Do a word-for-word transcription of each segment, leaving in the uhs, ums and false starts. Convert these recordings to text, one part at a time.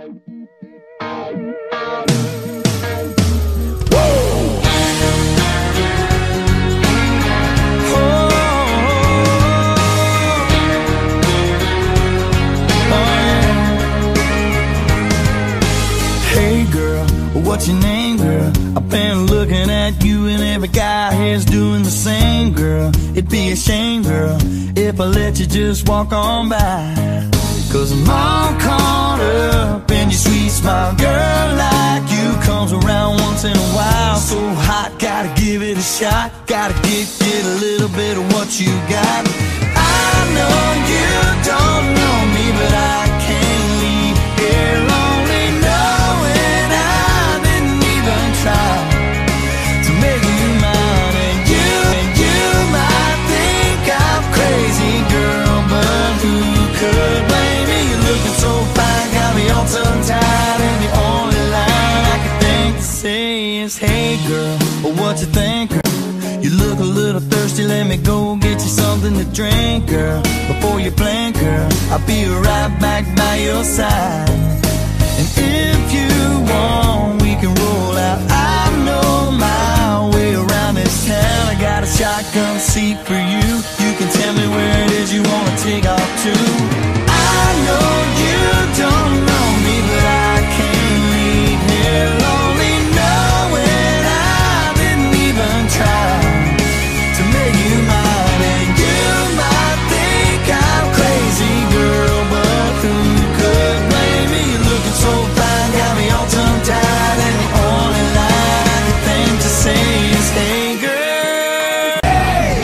What's your name, girl? I've been looking at you and every guy here's doing the same, girl. It'd be a shame, girl, if I let you just walk on by. Cause I'm all caught up in your sweet smile. Girl like you comes around once in a while. So hot, gotta give it a shot. Gotta get, get a little bit of what you got. I know you don't know me, but I can't leave here lonely knowing I didn't even try to make you mine. And you, and you might think I'm crazy, girl, but who could blame me? You're looking so fine, got me all tongue-tied, and the only line I can think to say is, hey girl, what you think, girl? You look a little thirsty, let me go get you something to drink, girl. Before you blink, girl, I'll be right back by your side. And if you want, we can roll out. I know my way around this town. I got a shotgun seat for you. You can tell me where it is you wanna take off to. I know you don't know me, but I can't leave here lonely knowing I didn't even try to make you mine. And you might think I'm crazy, girl, but who could blame me? You're looking so fine, got me all tongue-tied, and the only line I can think to say is, hey girl, hey!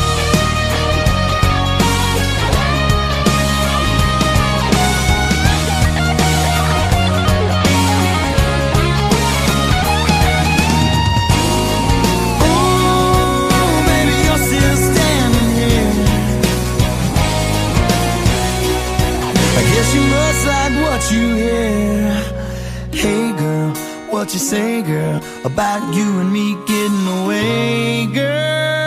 Ooh, baby, you're still standing here. I guess you must like what you hear. Hey girl, what you say, girl, about you and me getting away, girl?